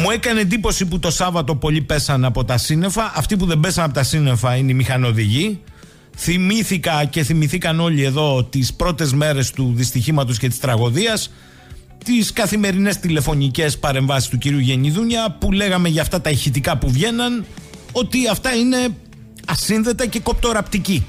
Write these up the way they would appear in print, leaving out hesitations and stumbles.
Μου έκανε εντύπωση που το Σάββατο πολλοί πέσαν από τα σύννεφα. Αυτοί που δεν πέσαν από τα σύννεφα είναι οι μηχανοδηγοί. Θυμήθηκα και θυμηθήκαν όλοι εδώ τις πρώτες μέρες του δυστυχήματος και της τραγωδίας, τις καθημερινές τηλεφωνικές παρεμβάσεις του κυρίου Γενιδούνια, που λέγαμε για αυτά τα ηχητικά που βγαίναν ότι αυτά είναι ασύνδετα και κοπτοραπτικοί.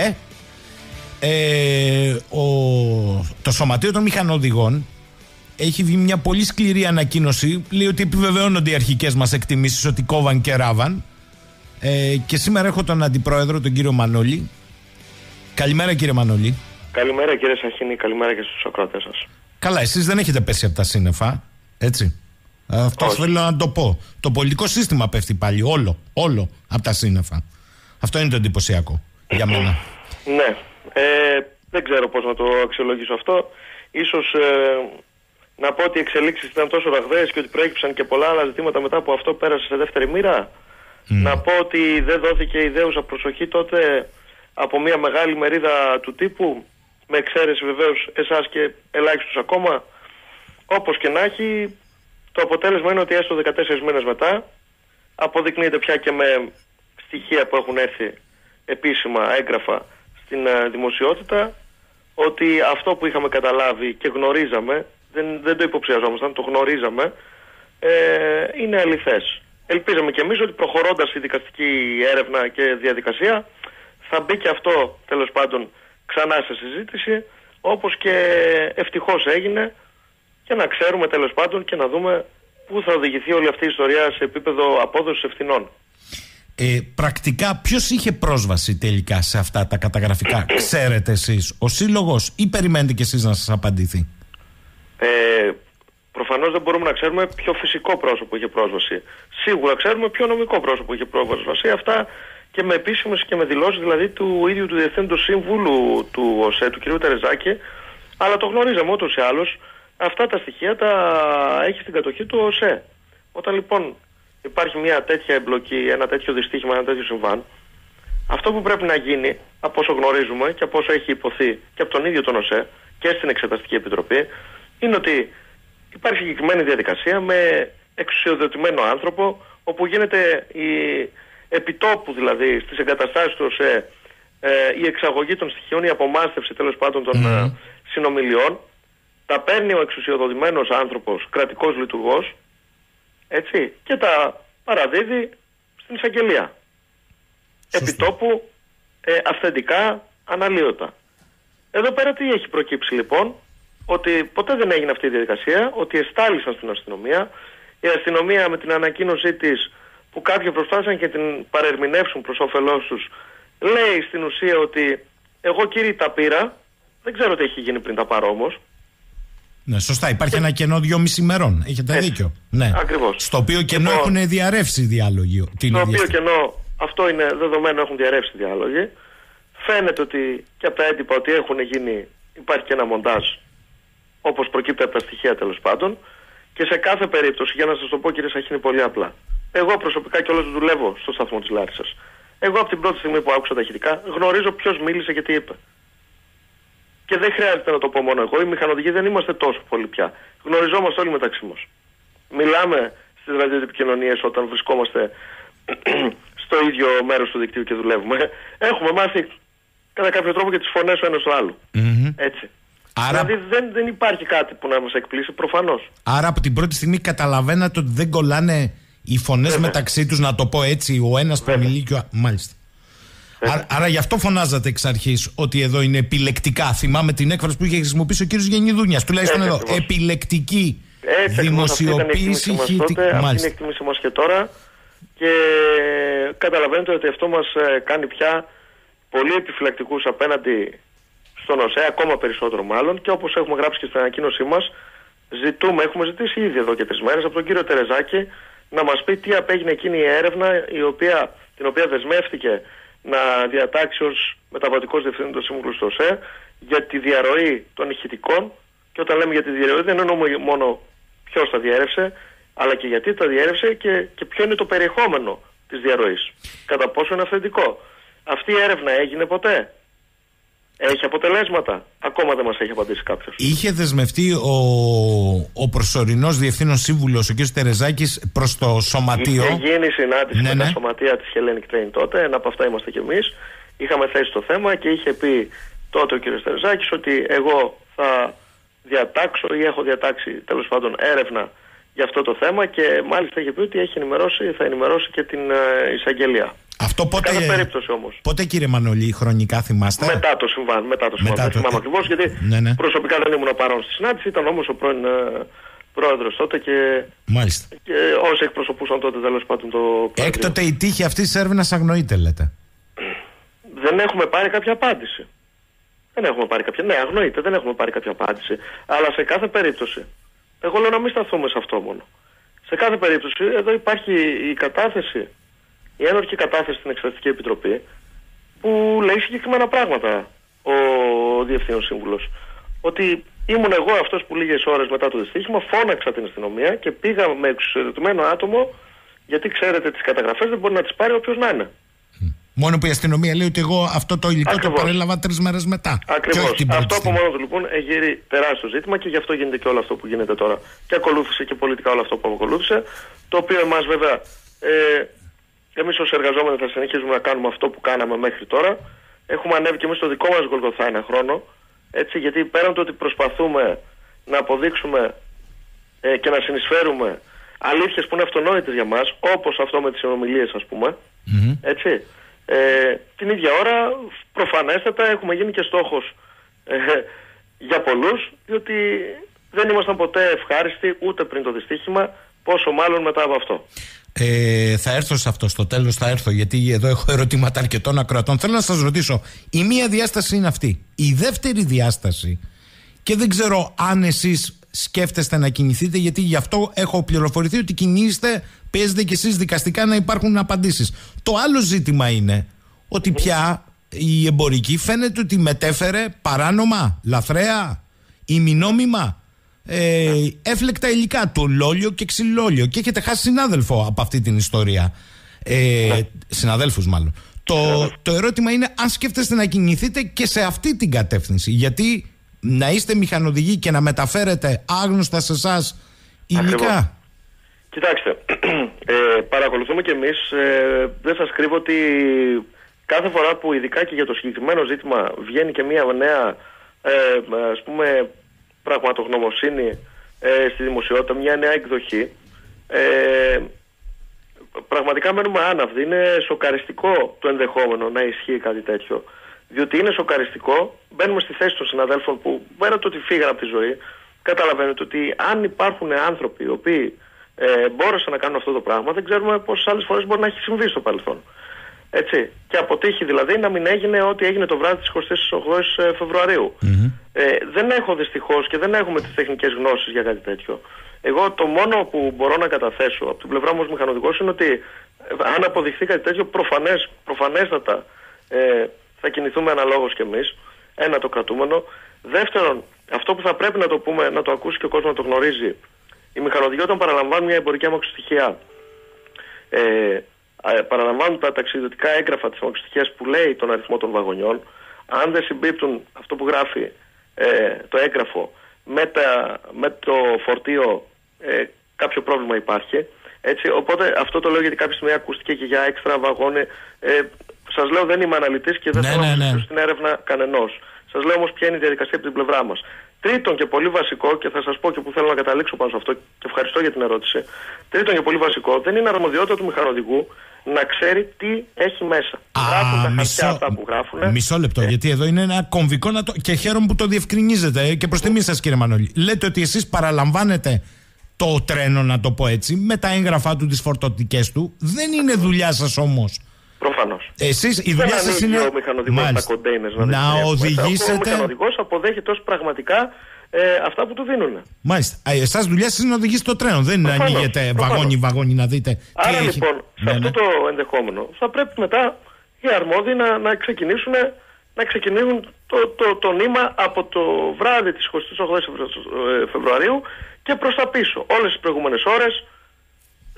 Το Σωματείο των Μηχανοδηγών έχει βγει μια πολύ σκληρή ανακοίνωση. Λέει ότι επιβεβαιώνονται οι αρχικές μας εκτιμήσεις ότι κόβαν και ράβαν. Και σήμερα έχω τον αντιπρόεδρο, τον κύριο Μανώλη. Καλημέρα, κύριε Μανώλη. Καλημέρα, κύριε Σαχίνη, καλημέρα και στους ακροατές σας. Καλά, εσείς δεν έχετε πέσει από τα σύννεφα, έτσι. Αυτό όχι. Θέλω να το πω. Το πολιτικό σύστημα πέφτει πάλι όλο από τα σύννεφα. Αυτό είναι το εντυπωσιακό για μένα. Ναι, δεν ξέρω πώς να το αξιολογήσω αυτό. Ίσως να πω ότι οι εξελίξεις ήταν τόσο ραγδαίες και ότι προέκυψαν και πολλά άλλα ζητήματα μετά που αυτό πέρασε σε δεύτερη μοίρα. Να πω ότι δεν δόθηκε ιδέουσα προσοχή τότε από μια μεγάλη μερίδα του τύπου, με εξαίρεση βεβαίως εσάς και ελάχιστους ακόμα. Όπως και να έχει, το αποτέλεσμα είναι ότι έστω 14 μήνες μετά αποδεικνύεται πια και με στοιχεία που έχουν έρθει επίσημα έγγραφα στην δημοσιότητα ότι αυτό που είχαμε καταλάβει και γνωρίζαμε, δεν το υποψιαζόμασταν, το γνωρίζαμε, είναι αληθές. Ελπίζαμε κι εμείς ότι προχωρώντας η δικαστική έρευνα και διαδικασία θα μπει και αυτό τέλος πάντων ξανά σε συζήτηση, όπως και ευτυχώς έγινε, και να ξέρουμε τέλος πάντων και να δούμε πού θα οδηγηθεί όλη αυτή η ιστορία σε επίπεδο απόδοσης ευθυνών. Πρακτικά ποιος είχε πρόσβαση τελικά σε αυτά τα καταγραφικά? Ξέρετε εσείς, ο Σύλλογος, ή περιμένετε κι εσείς να σας απαντηθεί? Προφανώς δεν μπορούμε να ξέρουμε ποιο φυσικό πρόσωπο είχε πρόσβαση. Σίγουρα ξέρουμε ποιο νομικό πρόσωπο είχε πρόσβαση. Αυτά και με επίσημες και με δηλώσεις δηλαδή του ίδιου του Διευθύνοντος Σύμβουλου του ΟΣΕ, του κ. Τερεζάκη. Αλλά το γνωρίζαμε ούτως ή άλλως. Αυτά τα στοιχεία τα έχει στην κατοχή του ΟΣΕ. Όταν λοιπόν υπάρχει μια τέτοια εμπλοκή, ένα τέτοιο δυστύχημα, ένα τέτοιο συμβάν, αυτό που πρέπει να γίνει, από όσο γνωρίζουμε και από όσο έχει υποθεί και από τον ίδιο τον ΟΣΕ και στην Εξεταστική Επιτροπή, είναι ότι υπάρχει συγκεκριμένη διαδικασία με εξουσιοδοτημένο άνθρωπο, όπου γίνεται η επιτόπου δηλαδή στις εγκαταστάσεις του ΟΣΕ η εξαγωγή των στοιχείων, η απομάστευση τέλος πάντων των συνομιλιών. Τα παίρνει ο εξουσιοδοτημένος άνθρωπος, κρατικός λειτουργός, έτσι, και τα παραδίδει στην εισαγγελία. Επιτόπου, αυθεντικά, αναλύωτα. Εδώ πέρα τι έχει προκύψει λοιπόν? Ότι ποτέ δεν έγινε αυτή η διαδικασία, ότι εστάλησαν στην αστυνομία. Η αστυνομία με την ανακοίνωσή της, που κάποιοι προσπάθησαν και την παρερμηνεύσουν προς όφελός τους, λέει στην ουσία ότι εγώ κύριε τα πήρα, δεν ξέρω τι έχει γίνει πριν τα πάρω όμως. Ναι, σωστά. Υπάρχει ένα κενό 2,5 ημερών. Έχετε δίκιο. Ναι. Ακριβώς. Στο οποίο κενό έχουν διαρρεύσει οι διάλογοι. Στο οποίο κενό, αυτό είναι δεδομένο, έχουν διαρρεύσει οι διάλογοι. Φαίνεται ότι και από τα έντυπα ότι έχουν γίνει, υπάρχει και ένα μοντάζ, όπως προκύπτει από τα στοιχεία τέλος πάντων. Και σε κάθε περίπτωση, για να σας το πω κύριε Σαχίνη πολύ απλά, εγώ προσωπικά κιόλας δουλεύω στο σταθμό της Λάρισσας. Εγώ από την πρώτη στιγμή που άκουσα τα ηχητικά γνωρίζω ποιος μίλησε και τι είπε. Και δεν χρειάζεται να το πω μόνο εγώ. Οι μηχανοδηγοί δεν είμαστε τόσο πολλοί πια. Γνωριζόμαστε όλοι μεταξύ μας. Μιλάμε στις ραδιοεπικοινωνίες όταν βρισκόμαστε στο ίδιο μέρος του δικτύου και δουλεύουμε. Έχουμε μάθει κατά κάποιο τρόπο και τις φωνές ο ένας του άλλου. Έτσι. Άρα... Δηλαδή δεν υπάρχει κάτι που να μας εκπλήσει, προφανώς. Άρα από την πρώτη στιγμή καταλαβαίνατε ότι δεν κολλάνε οι φωνές μεταξύ τους, να το πω έτσι, ο ένας που μιλεί και ο... Μάλιστα. Άρα γι' αυτό φωνάζατε εξ αρχής ότι εδώ είναι επιλεκτικά. Θυμάμαι την έκφραση που είχε χρησιμοποιήσει ο κύριος Γενιδούνιας, τουλάχιστον εδώ. Επιλεκτική δημοσιοποίηση. Αυτή είναι η εκτίμηση μας και τώρα. Και καταλαβαίνετε ότι αυτό μας κάνει πια πολύ επιφυλακτικούς απέναντι στον ΟΣΕ, ακόμα περισσότερο μάλλον. Και όπως έχουμε γράψει και στην ανακοίνωσή μας, έχουμε ζητήσει ήδη εδώ και 3 μέρες από τον κύριο Τερεζάκη να μας πει τι απέγινε εκείνη η έρευνα την οποία δεσμεύτηκε να διατάξει ως μεταβατικός διευθύνοντος σύμβουλος στο ΟΣΕ για τη διαρροή των ηχητικών. Και όταν λέμε για τη διαρροή δεν εννοούμε μόνο ποιος τα διέρευσε, αλλά και γιατί τα διέρευσε και ποιο είναι το περιεχόμενο της διαρροής. Κατά πόσο είναι αυθεντικό. Αυτή η έρευνα έγινε ποτέ? Έχει αποτελέσματα? Ακόμα δεν μας έχει απαντήσει κάποιος. Είχε δεσμευτεί ο προσωρινός διευθύνων σύμβουλος, ο κ. Τερεζάκης, προς το σωματείο. Είχε γίνει συνάντηση με τα σωματεία της Hellenic Train τότε, ένα από αυτά είμαστε κι εμείς. Είχαμε θέσει το θέμα και είχε πει τότε ο κ. Τερεζάκης ότι εγώ θα διατάξω ή έχω διατάξει τέλος πάντων έρευνα για αυτό το θέμα και μάλιστα είχε πει ότι θα ενημερώσει και την εισαγγελία. Αυτό πότε, σε κάθε περίπτωση όμως. Πότε, κύριε Μανολή, χρονικά θυμάστε? Μετά το συμβάν. Δεν θυμάμαι ακριβώς, γιατί προσωπικά δεν ήμουν παρόν στη συνάντηση, ήταν όμως ο πρώην πρόεδρος τότε και όσοι εκπροσωπούσαν τότε τέλος πάντων το. Έκτοτε η τύχη αυτής της έρευνας αγνοείται, λέτε? Δεν έχουμε πάρει κάποια απάντηση. Ναι, αγνοείται, δεν έχουμε πάρει κάποια απάντηση. Αλλά σε κάθε περίπτωση, εγώ λέω να μην σταθούμε σε αυτό μόνο. Σε κάθε περίπτωση, εδώ υπάρχει η κατάθεση, η ένορκη κατάθεση στην Εξεταστική Επιτροπή, που λέει συγκεκριμένα πράγματα ο Διευθύνων Σύμβουλος. Ότι ήμουν εγώ αυτός που λίγες ώρες μετά το δυστύχημα φώναξα την αστυνομία και πήγα με εξουσιοδοτημένο άτομο, γιατί ξέρετε τις καταγραφές δεν μπορεί να τις πάρει όποιος να είναι. Μόνο που η αστυνομία λέει ότι εγώ αυτό το υλικό το παρέλαβα 3 μέρες μετά. Ακριβώς. Αυτό από μόνο του λοιπόν εγείρει τεράστιο ζήτημα και γι' αυτό γίνεται και όλο αυτό που γίνεται τώρα. Και ακολούθησε και πολιτικά όλο αυτό που ακολούθησε. Το οποίο εμάς βέβαια, εμείς ως εργαζόμενοι θα συνεχίζουμε να κάνουμε αυτό που κάναμε μέχρι τώρα. Έχουμε ανέβει και εμείς το δικό μας Γολγοθά ένα χρόνο. Έτσι, γιατί πέραν το ότι προσπαθούμε να αποδείξουμε και να συνεισφέρουμε αλήθειες που είναι αυτονόητες για μας, όπως αυτό με τις συνομιλίες ας πούμε. Έτσι. Την ίδια ώρα προφανέστατα έχουμε γίνει και στόχος για πολλούς, διότι δεν ήμασταν ποτέ ευχάριστοι ούτε πριν το δυστύχημα, πόσο μάλλον μετά από αυτό. Θα έρθω σε αυτό στο τέλος, γιατί εδώ έχω ερωτήματα αρκετών ακροατών. Θέλω να σας ρωτήσω, η μία διάσταση είναι αυτή. Η δεύτερη διάσταση, και δεν ξέρω αν εσείς σκέφτεστε να κινηθείτε, γιατί γι' αυτό έχω πληροφορηθεί ότι κινείστε, παίζετε κι εσείς δικαστικά να υπάρχουν απαντήσεις. Το άλλο ζήτημα είναι ότι πια η εμπορική φαίνεται ότι μετέφερε παράνομα, λαθρέα, ημινόμιμα, έφλεκτα υλικά, το λόλιο και ξυλόλιο, και έχετε χάσει συνάδελφο από αυτή την ιστορία. Συναδέλφους μάλλον. Το ερώτημα είναι αν σκέφτεστε να κινηθείτε και σε αυτή την κατεύθυνση, γιατί να είστε μηχανοδηγοί και να μεταφέρετε άγνωστα σε εσάς υλικά. Κοιτάξτε, παρακολουθούμε κι εμείς, δεν σας κρύβω ότι κάθε φορά που ειδικά και για το συγκεκριμένο ζήτημα βγαίνει και μια νέα ας πούμε πραγματογνωμοσύνη στη δημοσιότητα, μια νέα εκδοχή, πραγματικά μένουμε άναυδοι. Είναι σοκαριστικό το ενδεχόμενο να ισχύει κάτι τέτοιο. Διότι είναι σοκαριστικό, μπαίνουμε στη θέση των συναδέλφων που πέρα το ότι φύγαν από τη ζωή, καταλαβαίνετε ότι αν υπάρχουν άνθρωποι οι οποίοι μπόρεσαν να κάνουν αυτό το πράγμα, δεν ξέρουμε πόσες άλλες φορές μπορεί να έχει συμβεί στο παρελθόν. Έτσι. Και αποτύχει δηλαδή να μην έγινε ό,τι έγινε το βράδυ της 28 Φεβρουαρίου. Δεν έχω δυστυχώς και δεν έχουμε τις τεχνικές γνώσεις για κάτι τέτοιο. Εγώ το μόνο που μπορώ να καταθέσω από την πλευρά μου ως μηχανοδηγός είναι ότι αν αποδειχθεί κάτι τέτοιο, προφανέστατα θα κινηθούμε αναλόγως κι εμείς. Ένα, το κρατούμενο. Δεύτερον, αυτό που θα πρέπει να το πούμε, να το ακούσει και ο κόσμος να το γνωρίζει, οι μηχανοδηγοί όταν παραλαμβάνουν μια εμπορική αμαξοστοιχεία, παραλαμβάνουν τα ταξιδιωτικά έγγραφα της αμαξοστοιχείας που λέει τον αριθμό των βαγονιών. Αν δεν συμπίπτουν αυτό που γράφει το έγγραφο με το φορτίο, κάποιο πρόβλημα υπάρχει. Έτσι, οπότε αυτό το λέω γιατί κάποια στιγμή ακούστηκε και για έξτρα βαγόνι. Σας λέω, δεν είμαι αναλυτής και δεν θέλω να μιλήσω στην έρευνα κανενός. Σας λέω όμως ποια είναι η διαδικασία από την πλευρά μας. Τρίτον και πολύ βασικό, και θα σας πω και που θέλω να καταλήξω πάνω σε αυτό, και ευχαριστώ για την ερώτηση. Τρίτον και πολύ βασικό, δεν είναι αρμοδιότητα του μηχανοδηγού να ξέρει τι έχει μέσα. Γράφουν τα χαρτιά αυτά που γράφουν. Μισό λεπτό, γιατί εδώ είναι ένα κομβικό και χαίρομαι που το διευκρινίζετε και προς τιμή σας, κύριε Μανολή. Λέτε ότι εσείς παραλαμβάνετε το τρένο, να το πω έτσι, με τα έγγραφά του, τις φορτωτικές του. Δεν είναι δουλειά σας όμως. Προφανώς. Εσείς, η δουλειά σας είναι ο μηχανοδηγός στα κοντέινερς να οδηγήσετε. Ο μηχανοδηγός αποδέχεται ως πραγματικά αυτά που του δίνουν. Μάλιστα. Εσάς δουλειά σας είναι να οδηγήσετε το τρένο. Δεν ανοίγετε βαγόνι να δείτε. Άρα λοιπόν, σε αυτό το ενδεχόμενο θα πρέπει μετά οι αρμόδιοι να ξεκινήσουν το νήμα από το βράδυ της 28 Φεβρουαρίου και προς τα πίσω. Όλες τις προηγούμενες ώρες,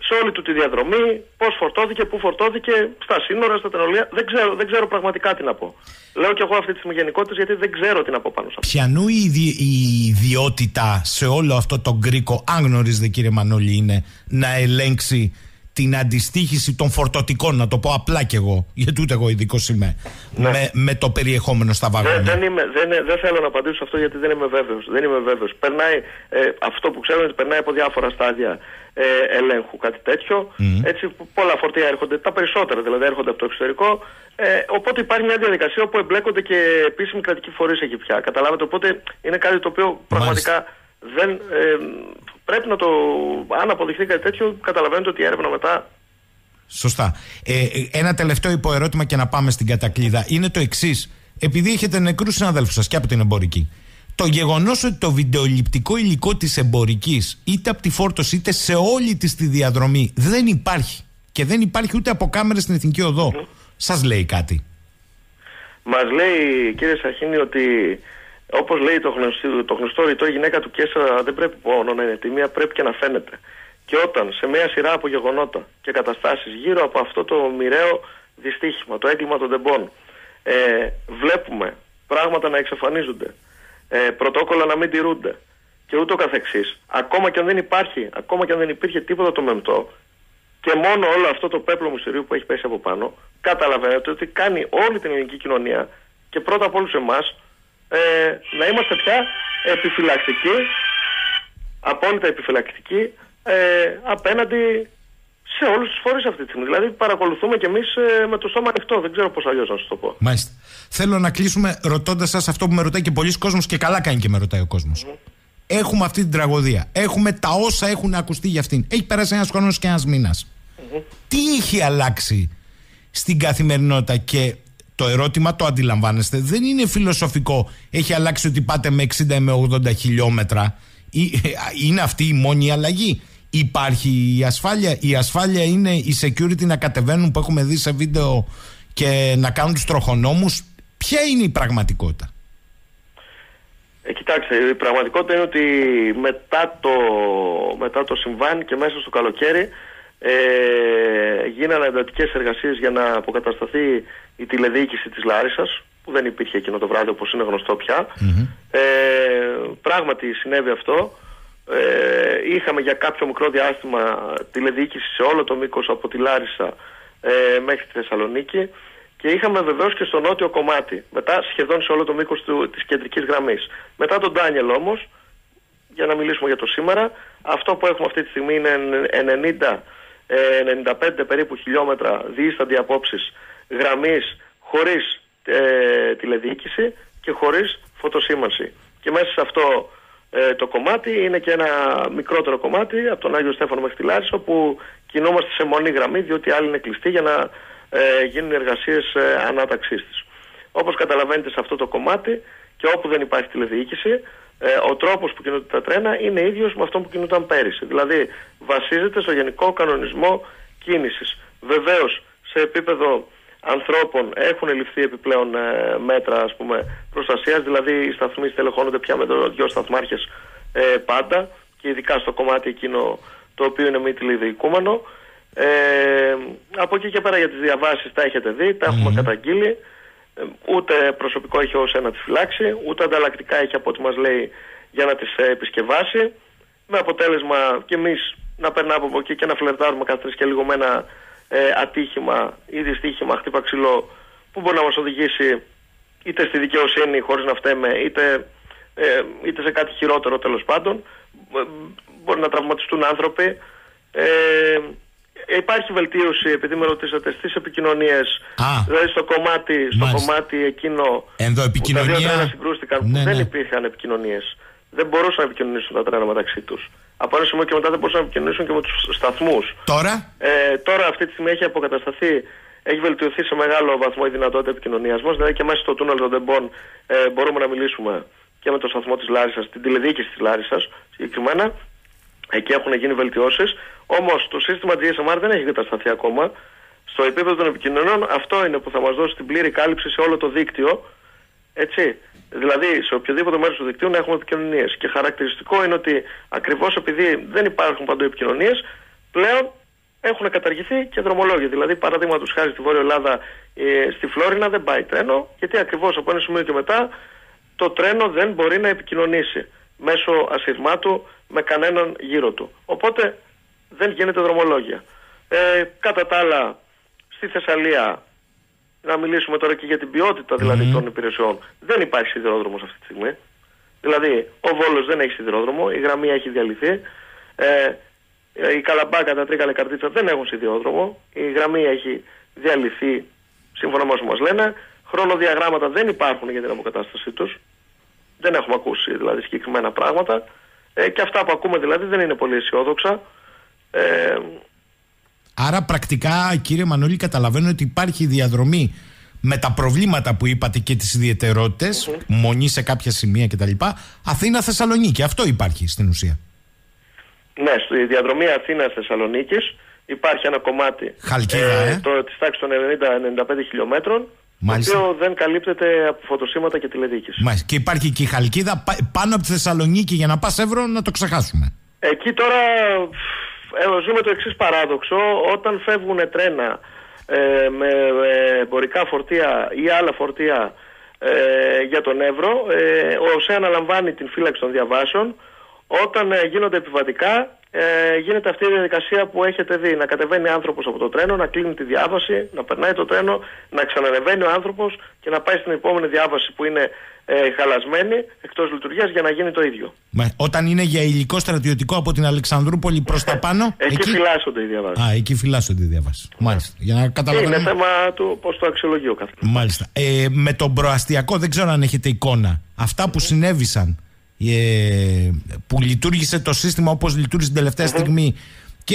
σε όλη του τη διαδρομή, πώς φορτώθηκε, πού φορτώθηκε, στα σύνορα, στα τενολία. Δεν ξέρω πραγματικά τι να πω. Λέω και εγώ αυτή τη στιγμή γενικότητες, γιατί δεν ξέρω τι να πω πάνω σε αυτό. Ποιανού η ιδιότητα σε όλο αυτό το γκρίκο, αν γνωρίζετε κύριε Μανώλη, είναι να ελέγξει την αντιστοίχηση των φορτωτικών, να το πω απλά κι εγώ, γιατί ούτε εγώ ειδικός είμαι, με το περιεχόμενο στα βαγόνια. Δεν θέλω να απαντήσω σε αυτό, γιατί δεν είμαι βέβαιος. Περνάει, αυτό που ξέρω είναι ότι περνάει από διάφορα στάδια ελέγχου, κάτι τέτοιο. Έτσι, πολλά φορτία έρχονται, τα περισσότερα δηλαδή έρχονται από το εξωτερικό. Οπότε υπάρχει μια διαδικασία όπου εμπλέκονται και επίσημοι κρατικοί φορείς εκεί πια. Καταλάβετε, οπότε είναι κάτι το οποίο πραγματικά δεν. Πρέπει να το. Αν αποδειχθεί κάτι τέτοιο, καταλαβαίνετε ότι η έρευνα μετά. Σωστά. Ένα τελευταίο υποερώτημα και να πάμε στην κατακλείδα. Είναι το εξής. Επειδή έχετε νεκρούς συναδέλφους σας και από την εμπορική, το γεγονός ότι το βιντεοληπτικό υλικό της εμπορικής, είτε από τη φόρτωση είτε σε όλη της τη διαδρομή, δεν υπάρχει. Και δεν υπάρχει ούτε από κάμερες στην Εθνική Οδό. Σας λέει κάτι? Μας λέει, κύριε Σαχίνη, ότι όπως λέει το γνωστό ρητό, η γυναίκα του Κέσσαρα δεν πρέπει μόνο να είναι τιμία, πρέπει και να φαίνεται. Και όταν σε μια σειρά από γεγονότα και καταστάσεις γύρω από αυτό το μοιραίο δυστύχημα, το έγκλημα των τεμπών, βλέπουμε πράγματα να εξαφανίζονται, πρωτόκολλα να μην τηρούνται και ούτω καθεξής, ακόμα και αν δεν υπήρχε τίποτα το μεμπτό και μόνο όλο αυτό το πέπλο μυστηρίου που έχει πέσει από πάνω, καταλαβαίνετε ότι κάνει όλη την ελληνική κοινωνία και πρώτα απ' όλους εμάς να είμαστε πια επιφυλακτικοί, απόλυτα επιφυλακτικοί απέναντι σε όλους τους φορείς αυτή τη στιγμή. Δηλαδή παρακολουθούμε κι εμείς με το στόμα ανοιχτό. Δεν ξέρω πώς αλλιώς να σας το πω. Μάλιστα. Θέλω να κλείσουμε ρωτώντας σας αυτό που με ρωτάει και πολλοί κόσμος, και καλά κάνει και με ρωτάει ο κόσμος. Έχουμε αυτή την τραγωδία. Έχουμε τα όσα έχουν ακουστεί για αυτήν. Έχει περάσει ένας χρόνος και ένας μήνας. Τι έχει αλλάξει στην καθημερινότητα? Και το ερώτημα, το αντιλαμβάνεστε, δεν είναι φιλοσοφικό. Έχει αλλάξει ότι πάτε με 60 με 80 χιλιόμετρα. Είναι αυτή η μόνη αλλαγή? Υπάρχει η ασφάλεια? Η ασφάλεια είναι η security να κατεβαίνουν, που έχουμε δει σε βίντεο, και να κάνουν τους τροχονόμους? Ποια είναι η πραγματικότητα? Κοιτάξτε, η πραγματικότητα είναι ότι μετά το συμβάν και μέσα στο καλοκαίρι γίνανε εντατικές εργασίες για να αποκατασταθεί η τηλεδιοίκηση της Λάρισσας, που δεν υπήρχε εκείνο το βράδυ, όπως είναι γνωστό πια. Πράγματι συνέβη αυτό. Είχαμε για κάποιο μικρό διάστημα τηλεδιοίκηση σε όλο το μήκος από τη Λάρισα μέχρι τη Θεσσαλονίκη, και είχαμε βεβαίως και στο νότιο κομμάτι, μετά σχεδόν σε όλο το μήκος της κεντρικής γραμμής. Μετά τον Ντάνιελ όμως, για να μιλήσουμε για το σήμερα, αυτό που έχουμε αυτή τη στιγμή είναι 90-95 περίπου χιλιόμετρα διήσταντη απόψεις γραμμής, χωρίς τηλεδιοίκηση και χωρίς φωτοσήμανση. Και μέσα σε αυτό το κομμάτι είναι και ένα μικρότερο κομμάτι από τον Άγιο Στέφανο μέχρι τη Λάρισα, όπου κινούμαστε σε μονή γραμμή, διότι άλλη είναι κλειστή για να γίνουν εργασίες ανάταξής της. Όπως καταλαβαίνετε, σε αυτό το κομμάτι και όπου δεν υπάρχει τηλεδιοίκηση, ο τρόπος που κινούνται τα τρένα είναι ίδιος με αυτό που κινούνταν πέρυσι. Δηλαδή βασίζεται στο γενικό κανονισμό κίνησης. Βεβαίως σε επίπεδο ανθρώπων έχουν ληφθεί επιπλέον μέτρα, ας πούμε, προστασίας, δηλαδή οι σταθμοί στελεχώνονται πια με 2 σταθμάρχες πάντα, και ειδικά στο κομμάτι εκείνο το οποίο είναι μη τηλεδιοικούμενο. Από εκεί και πέρα για τις διαβάσεις τα έχετε δει, τα έχουμε καταγγείλει. Ούτε προσωπικό έχει ως να τις φυλάξει, ούτε ανταλλακτικά έχει από ό,τι μας λέει για να τις επισκευάσει, με αποτέλεσμα και εμείς να περνάμε από εκεί και να φλερτάρουμε κάθε και λίγο με ένα ατύχημα ή δυστύχημα, χτύπα ξυλό, που μπορεί να μας οδηγήσει είτε στη δικαιοσύνη χωρίς να φταίμε, είτε σε κάτι χειρότερο, τέλος πάντων. Μπορεί να τραυματιστούν άνθρωποι. Υπάρχει βελτίωση, επειδή με ρωτήσατε, στις επικοινωνίες. Δηλαδή στο κομμάτι εκείνο που τα δύο τρένα συγκρούστηκαν, που δεν υπήρχαν επικοινωνίες. Δεν μπορούσαν να επικοινωνήσουν τα τρένα μεταξύ τους. Από ένα σημείο και μετά δεν μπορούσαν να επικοινωνήσουν και με τους σταθμούς. Τώρα αυτή τη στιγμή έχει αποκατασταθεί, έχει βελτιωθεί σε μεγάλο βαθμό η δυνατότητα επικοινωνίας μας. Δηλαδή και μέσα στο τούνελ των τεμπών μπορούμε να μιλήσουμε και με το σταθμό της Λάρισσας, την τηλεδιοίκηση της Λάρισσας συγκεκριμένα. Εκεί έχουν γίνει βελτιώσεις. Όμως το σύστημα GSMR δεν έχει κατασταθεί ακόμα. Στο επίπεδο των επικοινωνιών, αυτό είναι που θα μας δώσει την πλήρη κάλυψη σε όλο το δίκτυο. Έτσι. Δηλαδή, σε οποιοδήποτε μέρος του δικτύου να έχουμε επικοινωνίες. Και χαρακτηριστικό είναι ότι ακριβώς επειδή δεν υπάρχουν παντού επικοινωνίες, πλέον έχουν καταργηθεί και δρομολόγια. Δηλαδή, παραδείγματος χάρη στη Βόρεια Ελλάδα, στη Φλόρινα δεν πάει τρένο, γιατί ακριβώς από ένα σημείο και μετά το τρένο δεν μπορεί να επικοινωνήσει μέσω ασυρμάτου με κανέναν γύρω του. Οπότε δεν γίνεται δρομολόγια. Κατά τα άλλα, στη Θεσσαλία, να μιλήσουμε τώρα και για την ποιότητα δηλαδή των υπηρεσιών, δεν υπάρχει σιδηρόδρομος αυτή τη στιγμή. Δηλαδή, ο Βόλος δεν έχει σιδηρόδρομο, η Γραμμία έχει διαλυθεί. Η Καλαμπάκα, τα Τρίκαλα, Καρτίτσα δεν έχουν σιδηρόδρομο. Η Γραμμία έχει διαλυθεί, σύμφωνα με όσο μας λένε. Χρονοδιαγράμματα δεν υπάρχουν για την αποκατάστασή τους. Δεν έχουμε ακούσει δηλαδή συγκεκριμένα πράγματα. Και αυτά που ακούμε δηλαδή δεν είναι πολύ αισιόδοξα. Άρα πρακτικά, κύριε Μανώλη, καταλαβαίνω ότι υπάρχει διαδρομή με τα προβλήματα που είπατε και τις ιδιαιτερότητες, μονή σε κάποια σημεία κτλ. Αθήνα-Θεσσαλονίκη, αυτό υπάρχει στην ουσία. Ναι, στη διαδρομή Αθήνας-Θεσσαλονίκης υπάρχει ένα κομμάτι της τάξης των 90-95 χιλιόμετρων, μάλιστα, το οποίο δεν καλύπτεται από φωτοσύμματα και τηλεδιοίκηση. Μάλιστα. Και υπάρχει και η Χαλκίδα πάνω από τη Θεσσαλονίκη, για να πας Εύρο να το ξεχάσουμε. Εκεί τώρα ζούμε το εξής παράδοξο: όταν φεύγουν τρένα με εμπορικά φορτία ή άλλα φορτία για τον Εύρο, ο ΟΣΕ αναλαμβάνει την φύλαξη των διαβάσεων. Όταν γίνονται επιβατικά, γίνεται αυτή η διαδικασία που έχετε δει: να κατεβαίνει άνθρωπος από το τρένο, να κλείνει τη διάβαση, να περνάει το τρένο, να ξανανεβαίνει ο άνθρωπος και να πάει στην επόμενη διάβαση που είναι χαλασμένη, εκτός λειτουργίας, για να γίνει το ίδιο. Όταν είναι για υλικό στρατιωτικό από την Αλεξανδρούπολη προς τα πάνω, εκεί φυλάσσονται οι διαβάσεις. Εκεί φυλάσσονται οι διαβάσεις. Μάλιστα. Για να καταλαβαίνουμε. Είναι θέμα του πώς το αξιολογεί ο καθένας. Μάλιστα. Με τον προαστιακό, δεν ξέρω αν έχετε εικόνα. Αυτά που συνέβησαν, που λειτουργήσε το σύστημα όπως λειτουργήσε την τελευταία στιγμή, και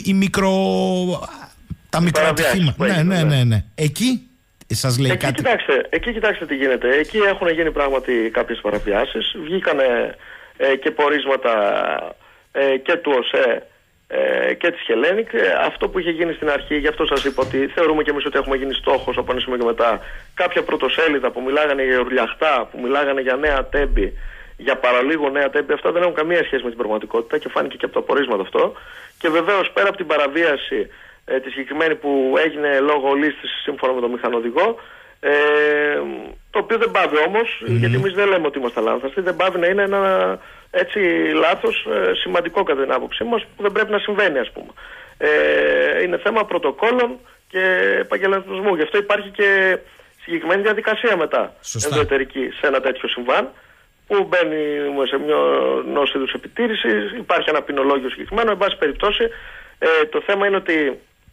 τα μικροατυχήματα. Ναι. Εκεί σας λέει κάτι? Εκεί κοιτάξτε τι γίνεται. Εκεί έχουν γίνει πράγματι κάποιες παραβιάσεις. Βγήκανε και πορίσματα και του ΟΣΕ και της Hellenic. Αυτό που είχε γίνει στην αρχή, γι' αυτό σας είπα ότι θεωρούμε και εμείς ότι έχουμε γίνει στόχος από ένα σημείο και μετά. Κάποια πρωτοσέλιδα που μιλάγανε για ουρλιαχτά, που μιλάγανε για νέα τέμπη, για παραλίγο νέα τέμπη, αυτά δεν έχουν καμία σχέση με την πραγματικότητα και φάνηκε και από τα πορίσματα αυτό. Και βεβαίως πέρα από την παραβίαση τη συγκεκριμένη που έγινε λόγω λίστησης σύμφωνα με τον μηχανοδηγό, το οποίο δεν πάβει όμως, γιατί εμείς δεν λέμε ότι είμαστε λάθαστοι, δεν πάβει να είναι ένα έτσι λάθος σημαντικό κατά την άποψή μας, που δεν πρέπει να συμβαίνει, ας πούμε. Είναι θέμα πρωτοκόλων και επαγγελματισμού. Γι' αυτό υπάρχει και συγκεκριμένη διαδικασία μετά ενδοεταιρική σε ένα τέτοιο συμβάν, που μπαίνει σε μια ενός είδους επιτήρηση, υπάρχει ένα ποινολόγιο συγκεκριμένο. Εν πάση περιπτώσει, το θέμα είναι ότι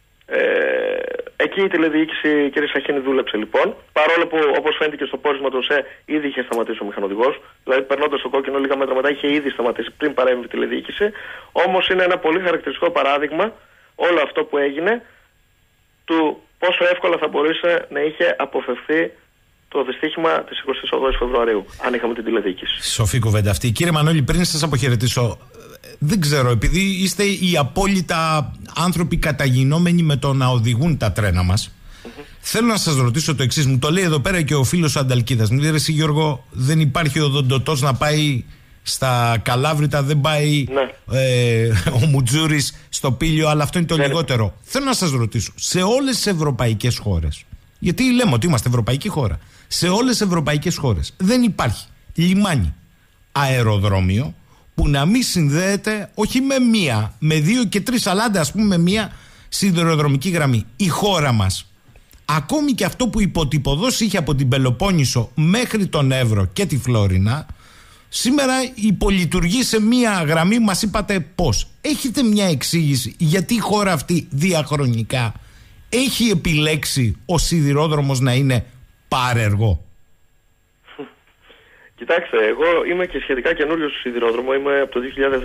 εκεί η τηλεδιοίκηση, κύριε Σαχίνη, δούλεψε λοιπόν. Παρόλο που, όπως φαίνεται και στο πόρισμα του ΟΣΕ, ήδη είχε σταματήσει ο μηχανοδηγός. Δηλαδή, περνώντας το κόκκινο λίγα μέτρα μετά, είχε ήδη σταματήσει πριν παρέμβει η τηλεδιοίκηση. Όμως είναι ένα πολύ χαρακτηριστικό παράδειγμα όλο αυτό που έγινε, του πόσο εύκολα θα μπορούσε να είχε αποφευθεί το δυστύχημα της 28 Φεβρουαρίου, αν είχαμε την τηλεδιοίκηση. Σοφή κουβέντα αυτή. Κύριε Μανώλη, πριν σας αποχαιρετήσω, δεν ξέρω, επειδή είστε οι απόλυτα άνθρωποι καταγινόμενοι με το να οδηγούν τα τρένα μας, θέλω να σας ρωτήσω το εξής. Μου το λέει εδώ πέρα και ο φίλος ο Ανταλκίδας. Μου λέει: εσύ, Γιώργο, δεν υπάρχει οδοντοτός να πάει στα Καλάβρητα, δεν πάει ο Μουτζούρης στο Πήλιο, αλλά αυτό είναι το λιγότερο. Θέλω να σας ρωτήσω, σε όλες τις ευρωπαϊκές χώρες, γιατί λέμε ότι είμαστε ευρωπαϊκή χώρα, σε όλες τις ευρωπαϊκές χώρες δεν υπάρχει λιμάνι, αεροδρόμιο που να μην συνδέεται όχι με μία, με δύο και τρεις, αλλά ας πούμε με μία σιδηροδρομική γραμμή. Η χώρα μας, ακόμη και αυτό που υποτυπωδώς είχε από την Πελοπόννησο μέχρι τον Εύρο και τη Φλόρινα, σήμερα υπολειτουργεί σε μία γραμμή. Μας είπατε πώς. Έχετε μια εξήγηση γιατί η χώρα αυτή διαχρονικά έχει επιλέξει ο σιδηρόδρομος να είναι πάρεργο? Κοιτάξτε, εγώ είμαι και σχετικά καινούριος στο σιδηρόδρομο, είμαι από το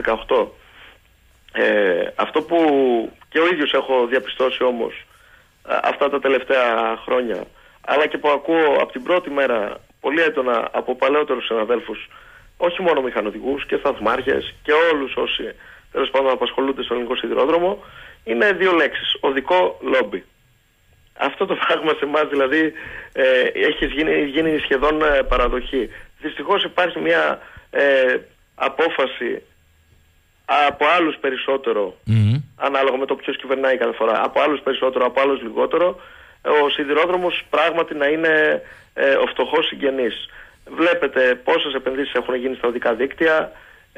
2018. Αυτό που και ο ίδιος έχω διαπιστώσει όμως αυτά τα τελευταία χρόνια, αλλά και που ακούω από την πρώτη μέρα πολύ έντονα από παλαιότερους συναδέλφους, όχι μόνο μηχανοδηγούς και σταθμάρχες και όλους όσοι τέλος πάντων απασχολούνται στο ελληνικό σιδηρόδρομο, είναι δύο λέξεις: οδικό λόμπι. Αυτό το πράγμα σε εμάς δηλαδή έχει γίνει σχεδόν παραδοχή. Δυστυχώς υπάρχει μια απόφαση από άλλους περισσότερο, ανάλογα με το ποιος κυβερνάει κάθε φορά. Από άλλους περισσότερο, από άλλους λιγότερο. Ο σιδηρόδρομος πράγματι να είναι ο φτωχός συγγενής. Βλέπετε πόσες επενδύσεις έχουν γίνει στα οδικά δίκτυα,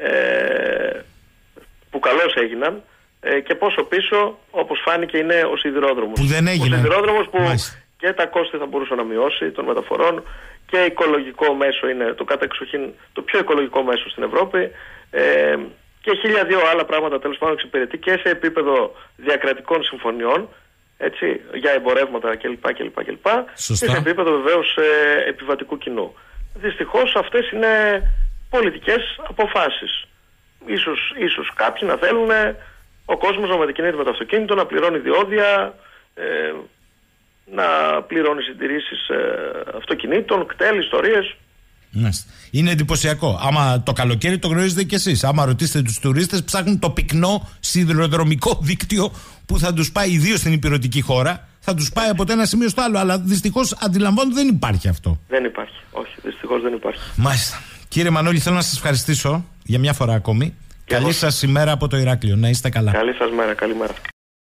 που καλώς έγιναν, και πόσο πίσω, όπως φάνηκε, είναι ο σιδηρόδρομος. Που δεν έγινε. Ο σιδηρόδρομος που και τα κόστη θα μπορούσε να μειώσει των μεταφορών, και οικολογικό μέσο είναι το κατεξοχήν το πιο οικολογικό μέσο στην Ευρώπη, και 1002 άλλα πράγματα τέλος πάντων εξυπηρετεί και σε επίπεδο διακρατικών συμφωνιών, έτσι, για εμπορεύματα κλπ. Και σε επίπεδο βεβαίως επιβατικού κοινού. Δυστυχώς αυτές είναι πολιτικές αποφάσεις. Ίσως κάποιοι να θέλουν ο κόσμος να μετακινείται με το αυτοκίνητο, να πληρώνει διόδια, να πληρώνει συντηρήσεις αυτοκινήτων, κτέλ, ιστορίες. Είναι εντυπωσιακό. Άμα το καλοκαίρι το γνωρίζετε κι εσείς. Άμα ρωτήσετε τους τουρίστες, ψάχνουν το πυκνό σιδηροδρομικό δίκτυο που θα τους πάει, ιδίως στην ηπειρωτική χώρα, θα τους πάει από το ένα σημείο στο άλλο. Αλλά δυστυχώς αντιλαμβάνονται δεν υπάρχει αυτό. Δεν υπάρχει. Όχι, δυστυχώς δεν υπάρχει. Μάλιστα. Κύριε Μανώλη, θέλω να σας ευχαριστήσω για μια φορά ακόμη. Καλή σας ημέρα από το Ηράκλειο. Να είστε καλά. Καλή σας μέρα. Καλημέρα.